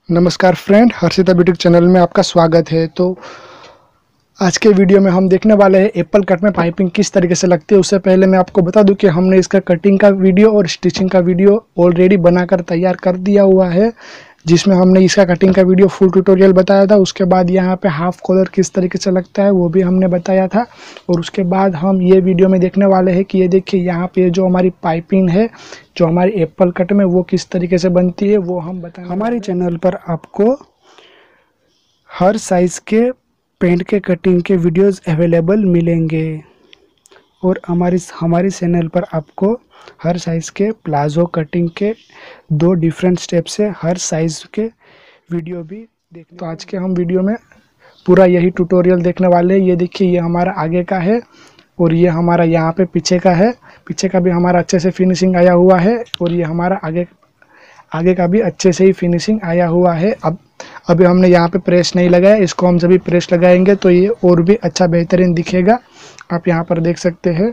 नमस्कार friend, Harshita boutique channel में आपका स्वागत है। तो आज के वीडियो में हम देखने वाले हैं एप्पल कट में पाइपिंग किस तरीके से लगती है। उससे पहले मैं आपको बता दूं कि हमने इसका कटिंग का वीडियो और स्टिचिंग का वीडियो ऑलरेडी बनाकर तैयार कर दिया हुआ है, जिसमें हमने इसका कटिंग का वीडियो फुल ट्यूटोरियल बताया था। उसके बाद यहाँ पे हाफ कॉलर किस तरीके से लगता है वो भी हमने बताया था। और उसके बाद हम ये वीडियो में देखने वाले हैं कि ये देखिए यहाँ पे जो हमारी पाइपिंग है जो हमारी एप्पल कट में वो किस तरीके से बनती है वो हम बताएंगे। हमारे चैनल पर आपको हर साइज़ के पेंट के कटिंग के वीडियोस अवेलेबल मिलेंगे और हमारी चैनल पर आपको हर साइज़ के प्लाजो कटिंग के 2 डिफरेंट स्टेप से हर साइज़ के वीडियो भी देखने। तो आज के हम वीडियो में पूरा यही ट्यूटोरियल देखने वाले हैं। ये देखिए, ये हमारा आगे का है और ये हमारा यहाँ पे पीछे का है। पीछे का भी हमारा अच्छे से फिनिशिंग आया हुआ है और ये हमारा आगे का भी अच्छे से ही फिनिशिंग आया हुआ है। अभी हमने यहाँ पे प्रेस नहीं लगाया, इसको हम जब भी प्रेस लगाएंगे तो ये और भी अच्छा बेहतरीन दिखेगा। आप यहाँ पर देख सकते हैं।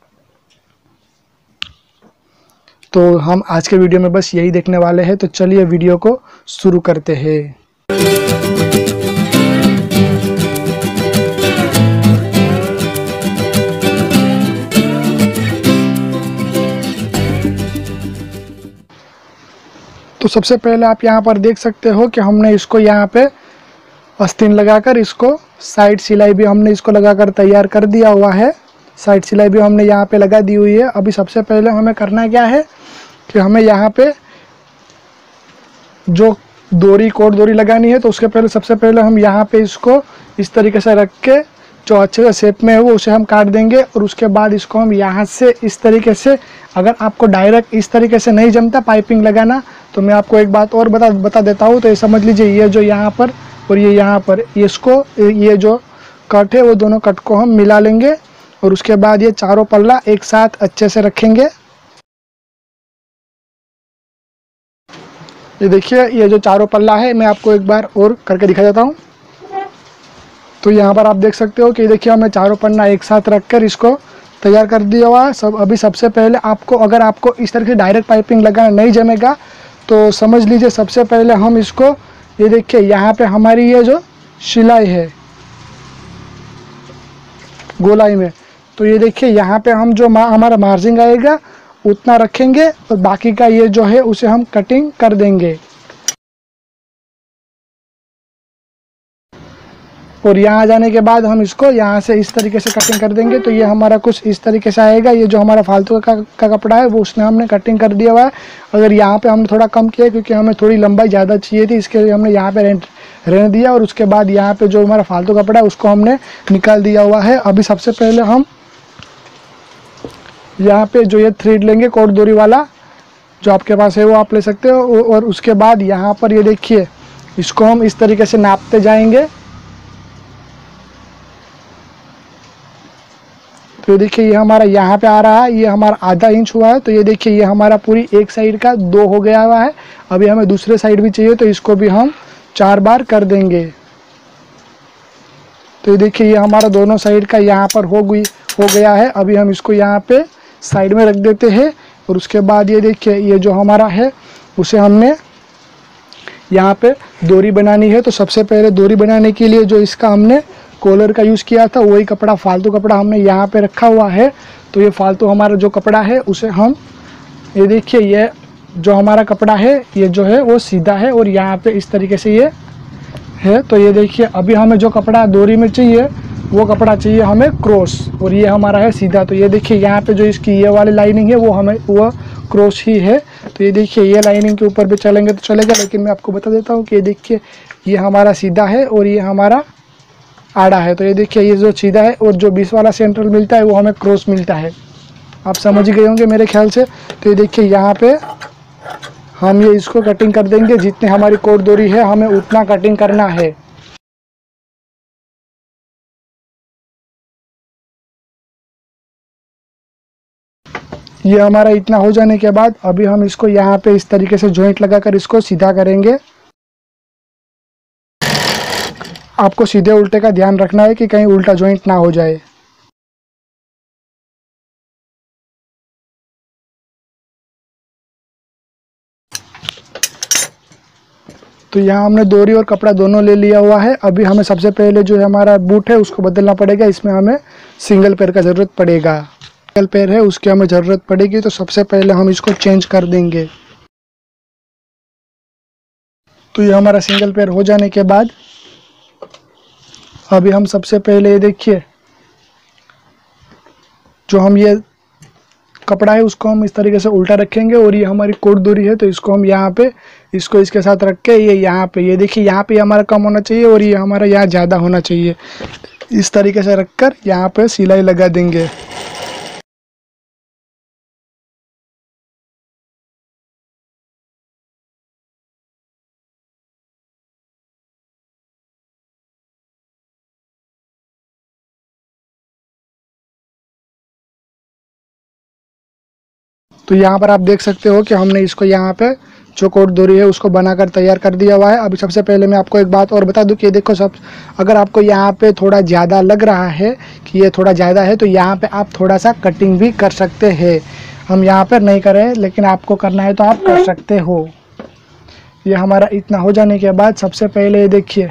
तो हम आज के वीडियो में बस यही देखने वाले हैं। तो चलिए वीडियो को शुरू करते हैं। तो सबसे पहले आप यहाँ पर देख सकते हो कि हमने इसको यहाँ पे आस्तीन लगाकर इसको साइड सिलाई भी हमने इसको लगाकर तैयार कर दिया हुआ है। साइड सिलाई भी हमने यहाँ पे लगा दी हुई है। अभी सबसे पहले हमें करना क्या है कि हमें यहाँ पे जो कोट डोरी लगानी है। तो उसके पहले सबसे पहले हम यहाँ पे इसको इस तरीके से रख के जो अच्छे से शेप में है वो उसे हम काट देंगे। और उसके बाद इसको हम यहाँ से इस तरीके से, अगर आपको डायरेक्ट इस तरीके से नहीं जमता पाइपिंग लगाना तो मैं आपको एक बात और बता देता हूँ। तो ये समझ लीजिए, ये जो यहाँ पर और ये यहाँ पर इसको ये जो कट है वो दोनों कट को हम मिला लेंगे और उसके बाद ये चारों पल्ला एक साथ अच्छे से रखेंगे। ये देखिए, ये जो चारों पल्ला है मैं आपको एक बार और करके दिखा देता हूँ। तो यहाँ पर आप देख सकते हो कि देखिए हमें चारों पन्ना एक साथ रखकर इसको तैयार कर दिया हुआ है सब। अभी सबसे पहले आपको, अगर आपको इस तरह से डायरेक्ट पाइपिंग लगाना नहीं जमेगा तो समझ लीजिए सबसे पहले हम इसको, ये देखिए यहाँ पे हमारी ये जो सिलाई है गोलाई में, तो ये देखिए यहाँ पे हम जो हमारा मार्जिन आएगा उतना रखेंगे और बाकी का ये जो है उसे हम कटिंग कर देंगे। और यहाँ जाने के बाद हम इसको यहाँ से इस तरीके से कटिंग कर देंगे। तो ये हमारा कुछ इस तरीके से आएगा। ये जो हमारा फालतू का कपड़ा है वो उसने हमने कटिंग कर दिया हुआ है। अगर यहाँ पे हमने थोड़ा कम किया क्योंकि हमें थोड़ी लंबाई ज़्यादा चाहिए थी, इसके लिए हमने यहाँ पे रहने दिया। और उसके बाद यहाँ पे जो हमारा फालतू कपड़ा है उसको हमने निकाल दिया हुआ है। अभी सबसे पहले हम यहाँ पे जो ये थ्रेड लेंगे कोट डोरी वाला, जो आपके पास है वो आप ले सकते हो। और उसके बाद यहाँ पर ये देखिए, इसको हम इस तरीके से नापते जाएंगे। तो ये देखिए, ये हमारा यहाँ पे आ रहा है, ये हमारा आधा इंच हुआ है। तो ये देखिए, ये हमारा पूरी एक साइड का 2 हो गया हुआ है। अभी हमें दूसरे साइड भी चाहिए तो इसको भी हम 4 बार कर देंगे। तो ये देखिए, ये हमारा दोनों साइड का यहाँ पर हो गया है। अभी हम इसको यहाँ पे साइड में रख देते हैं। और उसके बाद ये देखिए, ये जो हमारा है उसे हमने यहाँ पे डोरी बनानी है। तो सबसे पहले डोरी बनाने के लिए जो इसका हमने कॉलर का यूज़ किया था वही कपड़ा, फालतू कपड़ा हमने यहाँ पे रखा हुआ है। तो ये फालतू हमारा जो कपड़ा है उसे हम, ये देखिए, ये जो हमारा कपड़ा है ये जो है वो सीधा है और यहाँ पे इस तरीके से ये है। तो ये देखिए, अभी हमें जो कपड़ा डोरी में चाहिए वो कपड़ा चाहिए हमें क्रॉस, और ये हमारा है सीधा। तो ये देखिए, यहाँ पे जो इसकी ये वाली लाइनिंग है वो क्रॉस ही है। तो ये देखिए, ये लाइनिंग के ऊपर भी चलेंगे तो चलेगा, लेकिन मैं आपको बता देता हूँ कि ये देखिए, ये हमारा सीधा है और ये हमारा आड़ा है। तो ये देखिए, ये जो सीधा है और जो 20 वाला सेंट्रल मिलता है वो हमें क्रॉस मिलता है। आप समझ गए होंगे मेरे ख्याल से। तो ये देखिए, यहाँ पे हम ये इसको कटिंग कर देंगे। जितनी हमारी कोट डोरी है हमें उतना कटिंग करना है। ये हमारा इतना हो जाने के बाद अभी हम इसको यहाँ पे इस तरीके से जॉइंट लगाकर इसको सीधा करेंगे। आपको सीधे उल्टे का ध्यान रखना है कि कहीं उल्टा जॉइंट ना हो जाए। तो यहाँ हमने डोरी और कपड़ा दोनों ले लिया हुआ है। अभी हमें सबसे पहले जो है हमारा बूट है उसको बदलना पड़ेगा। इसमें हमें सिंगल पैर का ज़रूरत पड़ेगा। सिंगल पैर है उसकी हमें ज़रूरत पड़ेगी, तो सबसे पहले हम इसको चेंज कर देंगे। तो ये हमारा सिंगल पैर हो जाने के बाद अभी हम सबसे पहले ये देखिए जो हम ये कपड़ा है उसको हम इस तरीके से उल्टा रखेंगे और ये हमारी कोट डोरी है तो इसको हम यहाँ पे इसको इसके साथ रख के ये यहाँ पे ये देखिए यहाँ पे हमारा कम होना चाहिए और ये हमारा यहाँ ज़्यादा होना चाहिए। इस तरीके से रखकर यहाँ पे सिलाई लगा देंगे। तो यहाँ पर आप देख सकते हो कि हमने इसको यहाँ पे जो कोट डोरी है उसको बनाकर तैयार कर दिया हुआ है। अभी सबसे पहले मैं आपको एक बात और बता दूं कि देखो सब अगर आपको यहाँ पे थोड़ा ज़्यादा लग रहा है कि ये थोड़ा ज़्यादा है तो यहाँ पे आप थोड़ा सा कटिंग भी कर सकते हैं। हम यहाँ पर नहीं करें लेकिन आपको करना है तो आप कर सकते हो। ये हमारा इतना हो जाने के बाद सबसे पहले ये देखिए,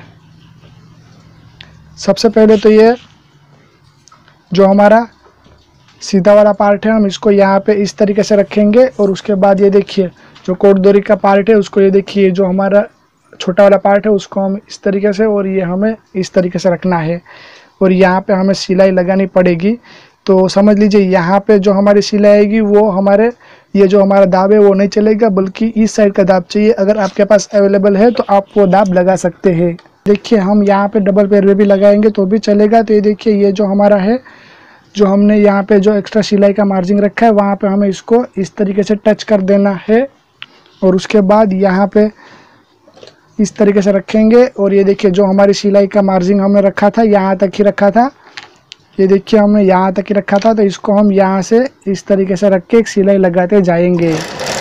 सबसे पहले तो ये जो हमारा सीधा वाला पार्ट है हम इसको यहाँ पे इस तरीके से रखेंगे और उसके बाद ये देखिए जो कोट डोरी का पार्ट है उसको ये देखिए जो हमारा छोटा वाला पार्ट है उसको हम इस तरीके से और ये हमें इस तरीके से रखना है और यहाँ पे हमें सिलाई लगानी पड़ेगी। तो समझ लीजिए यहाँ पे जो हमारी सिलाई आएगी वो हमारे ये जो हमारा दाब है वो नहीं चलेगा बल्कि इस साइड का दाब चाहिए। अगर आपके पास अवेलेबल है तो आप वो दाब लगा सकते हैं। देखिए हम यहाँ पे डबल पैर में भी लगाएंगे तो भी चलेगा। तो ये देखिए ये जो हमारा है जो हमने यहाँ पे जो एक्स्ट्रा सिलाई का मार्जिन रखा है वहाँ पे हमें इसको इस तरीके से टच कर देना है और उसके बाद यहाँ पे इस तरीके से रखेंगे और ये देखिए जो हमारी सिलाई का मार्जिन हमने रखा था यहाँ तक ही रखा था। ये देखिए हमने यहाँ तक ही रखा था तो इसको हम यहाँ से इस तरीके से रख के एक सिलाई लगाते जाएंगे।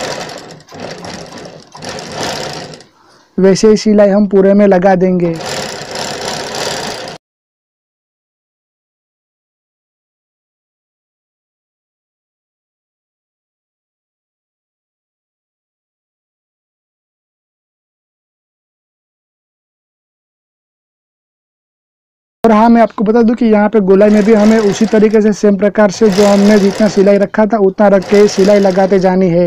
वैसे ही सिलाई हम पूरे में लगा देंगे। और हाँ मैं आपको बता दूं कि यहाँ पे गोलाई में भी हमें उसी तरीके से सेम प्रकार से जो हमने जितना सिलाई रखा था उतना रख के सिलाई लगाते जानी है।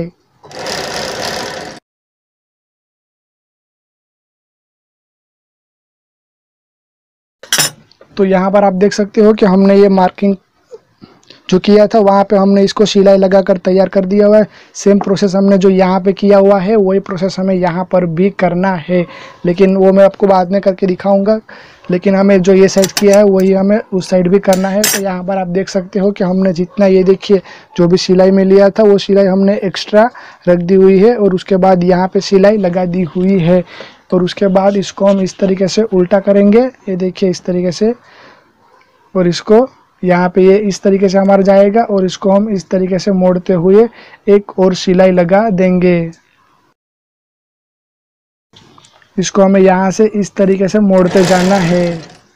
तो यहाँ पर आप देख सकते हो कि हमने ये मार्किंग जो किया था वहाँ पे हमने इसको सिलाई लगाकर तैयार कर दिया हुआ है। सेम प्रोसेस हमने जो यहाँ पे किया हुआ है वही प्रोसेस हमें यहाँ पर भी करना है, लेकिन वो मैं आपको बाद में करके दिखाऊंगा। लेकिन हमें जो ये साइड किया है वही हमें उस साइड भी करना है। तो यहाँ पर आप देख सकते हो कि हमने जितना ये देखिए जो भी सिलाई में लिया था वो सिलाई हमने एक्स्ट्रा रख दी हुई है और उसके बाद यहाँ पे सिलाई लगा दी हुई है। और उसके बाद इसको हम इस तरीके से उल्टा करेंगे, ये देखिए इस तरीके से, और इसको यहाँ पे ये इस तरीके से हमारा जाएगा और इसको हम इस तरीके से मोड़ते हुए एक और सिलाई लगा देंगे। इसको हमें यहाँ से इस तरीके से मोड़ते जाना है।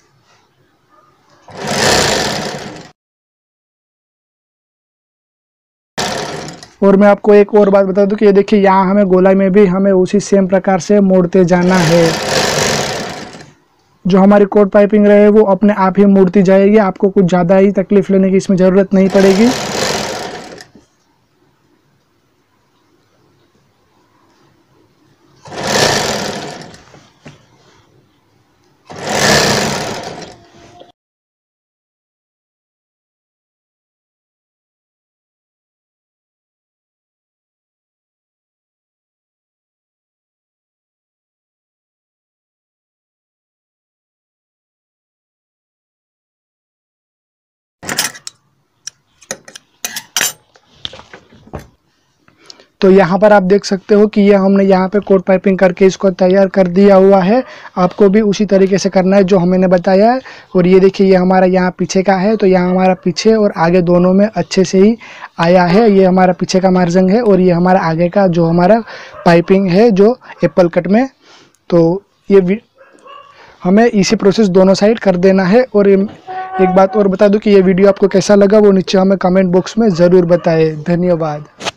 और मैं आपको एक और बात बता दूं कि ये देखिए यहाँ हमें गोलाई में भी हमें उसी सेम प्रकार से मोड़ते जाना है। जो हमारी कोट पाइपिंग रहे वो अपने आप ही मुड़ती जाएगी, आपको कुछ ज़्यादा ही तकलीफ लेने की इसमें ज़रूरत नहीं पड़ेगी। तो यहाँ पर आप देख सकते हो कि ये हमने यहाँ पे कोट पाइपिंग करके इसको तैयार कर दिया हुआ है। आपको भी उसी तरीके से करना है जो मैंने बताया है। और ये देखिए ये हमारा यहाँ पीछे का है, तो यहाँ हमारा पीछे और आगे दोनों में अच्छे से ही आया है। ये हमारा पीछे का मार्जिन है और ये हमारा आगे का जो हमारा पाइपिंग है जो एप्पल कट में। तो ये हमें इसी प्रोसेस दोनों साइड कर देना है। और एक बात और बता दूं कि ये वीडियो आपको कैसा लगा वो नीचे हमें कमेंट बॉक्स में ज़रूर बताएं। धन्यवाद।